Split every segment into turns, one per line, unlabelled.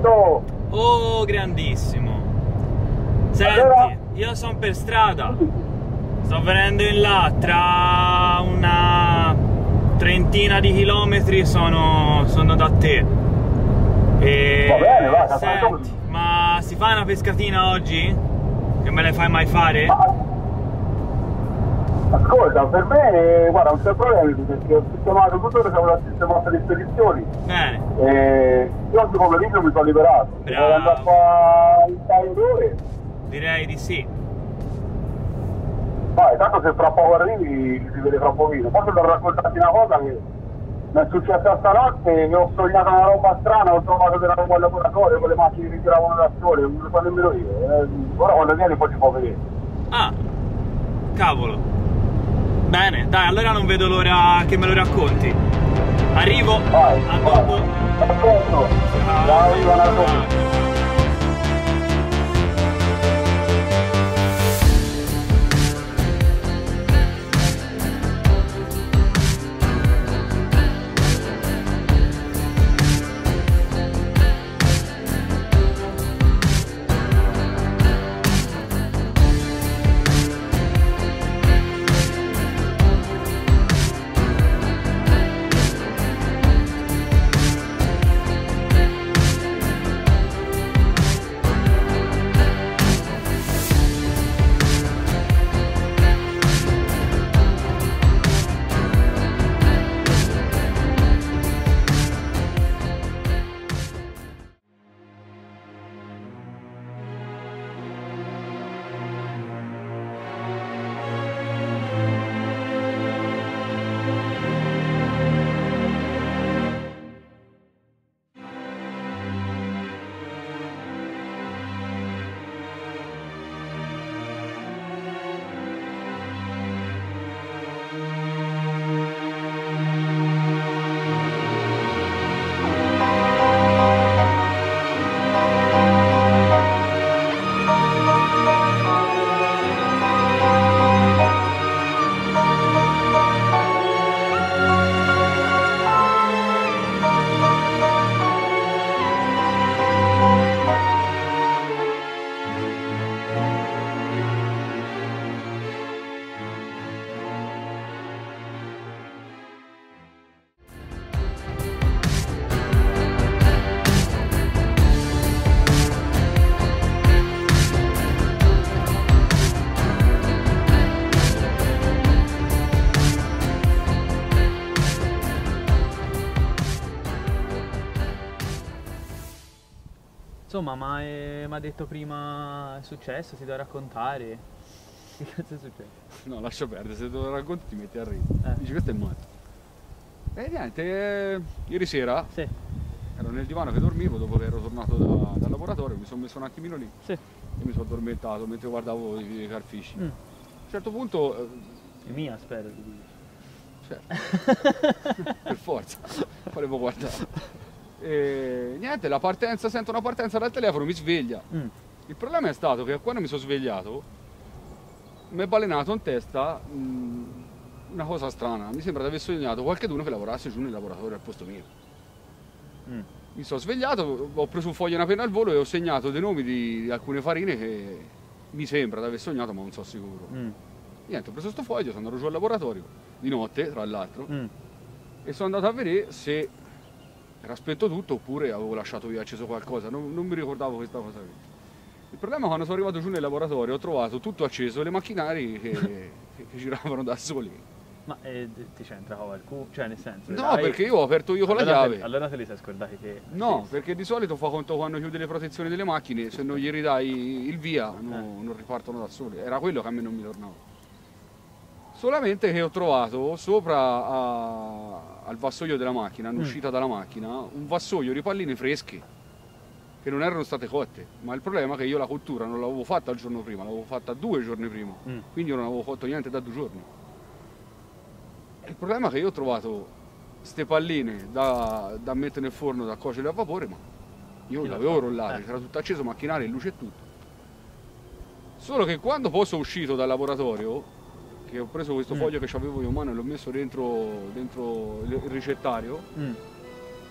Pronto?
Oh, grandissimo. Senti,
Allora?
io sono per strada. Sto venendo in là, tra una trentina di chilometri sono da te. E
Va bene, va,
senti, ma si fa una pescatina oggi? Che me le fai mai fare?
Ascolta, per me, guarda, non c'è problema perché ho sistemato tutto, siamo la sistemata di spedizioni.
Bene.
E io oggi pomeriggio mi sono liberato.
Bravo.
Devo andare qua un paio d'ore.
Direi di sì.
Vai, tanto se fra poco arrivi si vede fra un pochino. Posso raccontarti una cosa che mi è successa stanotte, che ho sognato una roba strana, ho trovato della roba al laboratorio con le macchine che tiravano da sole, non lo so nemmeno io. Ora quando vieni poi si può vedere.
Ah, cavolo. Bene, dai, allora non vedo l'ora che me lo racconti. Arrivo.
Vai,
A dopo.
d'accordo. Dai, buonanotte.
Insomma, ma mi ha detto prima è successo, si deve raccontare. Che cazzo è successo?
No, lascia perdere, se te lo racconti ti metti a ridere. Dici questo è matto. E niente, ieri sera
Sì,
ero nel divano che dormivo dopo che ero tornato dal laboratorio, mi sono messo un attimino lì
sì.
e mi sono addormentato mentre guardavo i carfisci. A
Mm.
un certo punto,
È mia, spero di dire.
certo, per forza, volevo guardare. E niente, la partenza, sento una partenza dal telefono, mi sveglia.
Mm.
Il problema è stato che quando mi sono svegliato mi è balenato in testa una cosa strana. Mi sembra di aver sognato qualcuno che lavorasse giù nel laboratorio al posto mio.
Mm.
Mi sono svegliato, ho preso un foglio e una penna al volo e ho segnato dei nomi di alcune farine che mi sembra di aver sognato, ma non sono sicuro.
Mm.
Niente, ho preso sto foglio, sono andato giù al laboratorio, di notte tra l'altro,
Mm.
e sono andato a vedere se era spento tutto oppure avevo lasciato via acceso qualcosa, non mi ricordavo questa cosa qui. Il problema è quando sono arrivato giù nel laboratorio ho trovato tutto acceso, le macchinari che giravano da soli.
Ma ti c'entra qualcuno? Cioè, nel senso.
No, perché io ho aperto io con la chiave.
Allora te li sei scordati te.
No, perché di solito fa conto quando chiudi le protezioni delle macchine, se non gli ridai il via non ripartono da soli. Era quello che a me non mi tornava. Solamente che ho trovato sopra al vassoio della macchina, in uscita dalla macchina, un vassoio di palline fresche che non erano state cotte. Ma il problema è che io la cottura non l'avevo fatta il giorno prima, l'avevo fatta 2 giorni prima. Quindi io non avevo fatto niente da 2 giorni. Il problema è che io ho trovato ste palline da mettere nel forno, da cuocere a vapore, ma io le avevo rollate, c'era tutto acceso, macchinari, luce e tutto. Solo che quando poi sono uscito dal laboratorio, che ho preso questo foglio che avevo io in mano e l'ho messo dentro il ricettario,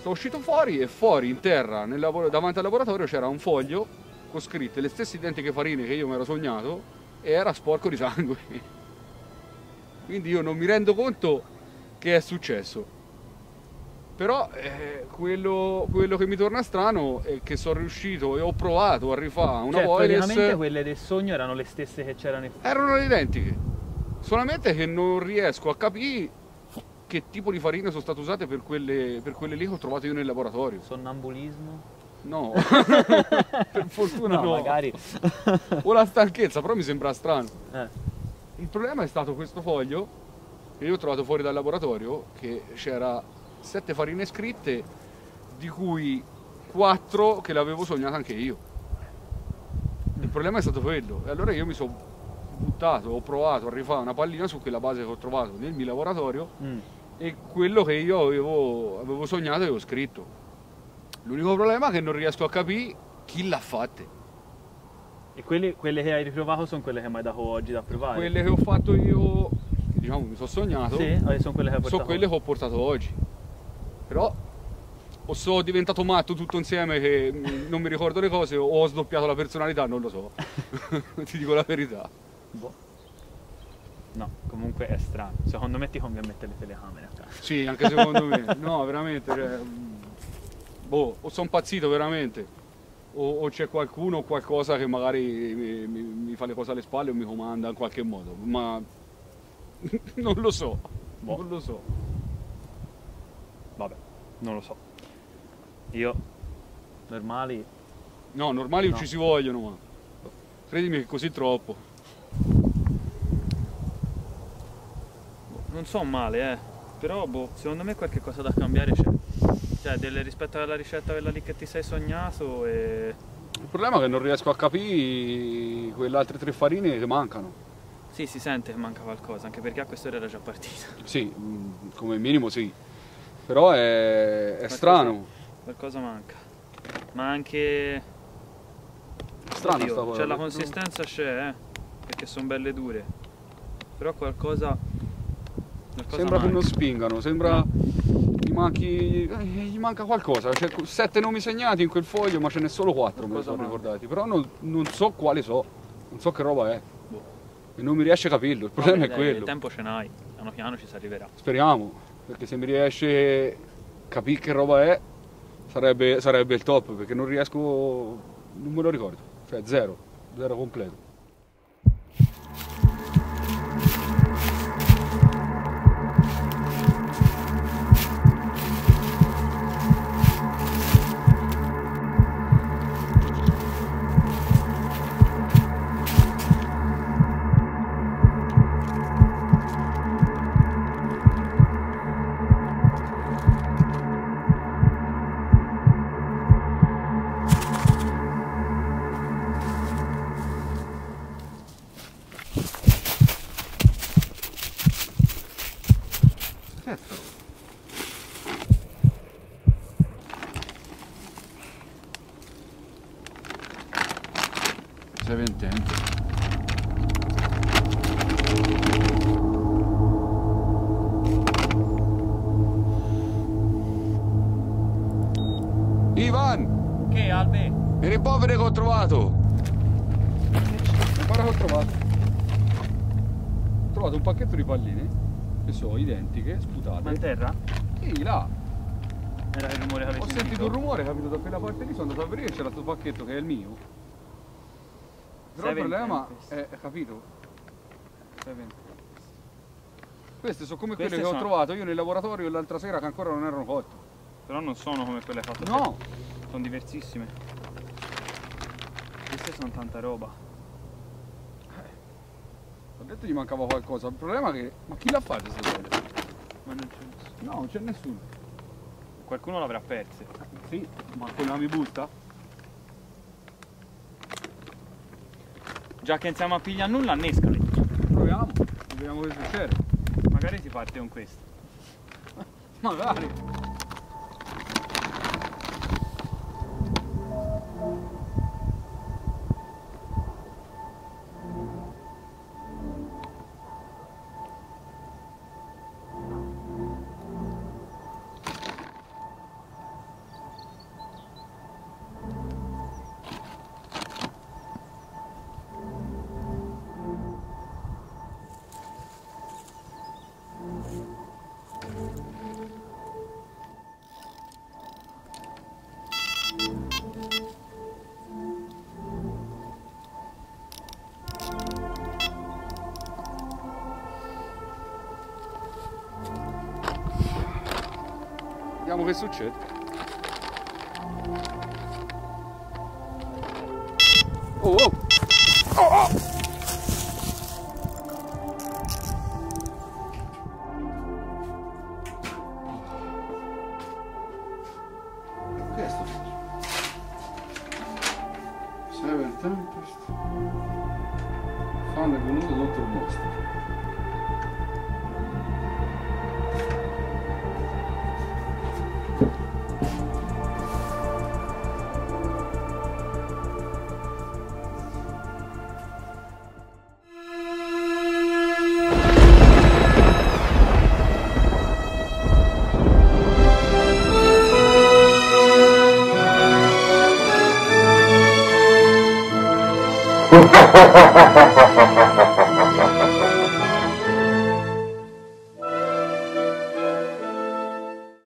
Sono uscito fuori e fuori in terra, davanti al laboratorio, c'era un foglio con scritte le stesse identiche farine che io mi ero sognato e era sporco di sangue. Quindi io non mi rendo conto che è successo. Però quello che mi torna strano è che sono riuscito e ho provato a rifare una
praticamente
boilers.
quelle del sogno erano le stesse che c'erano in
Erano identiche, solamente che non riesco a capire che tipo di farine sono state usate per quelle lì che ho trovato io nel laboratorio.
Sonnambulismo?
No, per fortuna no.
Magari.
O la stanchezza, però mi sembra strano. Il problema è stato questo foglio che io ho trovato fuori dal laboratorio, che c'era 7 farine scritte, di cui 4 che l'avevo sognata anche io. Il problema è stato quello. E allora io mi sono buttato, ho provato a rifare una pallina su quella base che ho trovato nel mio laboratorio e quello che io avevo sognato e avevo scritto. L'unico problema è che non riesco a capire chi l'ha fatte.
E quelle che hai riprovato sono quelle che mi hai dato oggi da provare?
Quelle che ho fatto io, diciamo, mi sono sognato,
sì, sono quelle che hai portato
sono quelle che ho portato oggi. Però o sono diventato matto tutto insieme che non mi ricordo le cose, o ho sdoppiato la personalità, non lo so. Ti dico la verità.
Boh. No, comunque è strano. Secondo me ti conviene mettere le telecamere a casa.
Sì, anche secondo me. No, veramente. Cioè, boh, o sono impazzito veramente. O c'è qualcuno o qualcosa che magari mi fa le cose alle spalle o mi comanda in qualche modo. Ma non lo so.
Boh.
Non lo so.
Vabbè, non lo so. Io normali.
No, normali
no.
non ci si vogliono, ma credimi che è così troppo.
Non so male, però boh, secondo me qualche cosa da cambiare c'è. Cioè, rispetto alla ricetta quella lì che ti sei sognato e...
Il problema è che non riesco a capire quelle altre 3 farine che mancano.
Sì, si sente che manca qualcosa, anche perché a quest'ora era già partita.
Sì, come minimo sì. Però è strano.
Qualcosa manca. Ma anche...
Strano
oddio,
sta cosa.
cioè la consistenza c'è, perché sono belle dure. Però qualcosa
Sembra che non spingano, sembra gli manca qualcosa. C'è 7 nomi segnati in quel foglio, ma ce n'è solo 4, me ne sono ricordati. Però non so quale non so che roba è.
Boh.
E non mi riesce a capirlo, il problema è quello.
Il tempo ce n'hai, piano piano ci si arriverà.
Speriamo, perché se mi riesce a capire che roba è, sarebbe il top, perché non riesco, non me lo ricordo. Cioè zero completo. Sei ventente. Ivan!
Che Albe?
Mi rimproveri che ho trovato! Guarda che ho trovato. Ho trovato un pacchetto di palline che sono identiche, sputate.
Ma in terra?
Sì, là.
Era il rumore che avevi
Ho sentito un rumore, capito, da quella parte lì, sono andato a vedere, c'era questo pacchetto che è il mio. Però il problema è, capito? Queste sono come quelle che ho trovato io nel laboratorio l'altra sera che ancora non erano cotte.
Però non sono come quelle fatte.
No!
Sono diversissime. Queste sono tanta roba.
Ho detto gli mancava qualcosa. Il problema è che... Ma chi l'ha fatta questa cosa?
Ma non c'è nessuno.
No, non c'è nessuno.
Qualcuno l'avrà perse.
Sì, ma quella mi butta?
Già che iniziamo a pigliare nulla, annescali.
Proviamo, vediamo che succede.
Magari si parte con questo.
Magari. Vediamo che succede. Oh, oh. Oh, oh. Che è sto? Seven Tempest. Fan è venuto Dottor Mostro.
Ha ha ha ha ha ha ha!